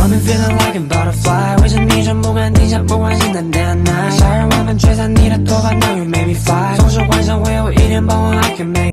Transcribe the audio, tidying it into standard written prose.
Got me feeling like a butterfly 围着你转不敢停下，不关心的 day and night 杀人万分璀璨你的头发，now you make me fly 总是幻想会有一天傍晚 I can make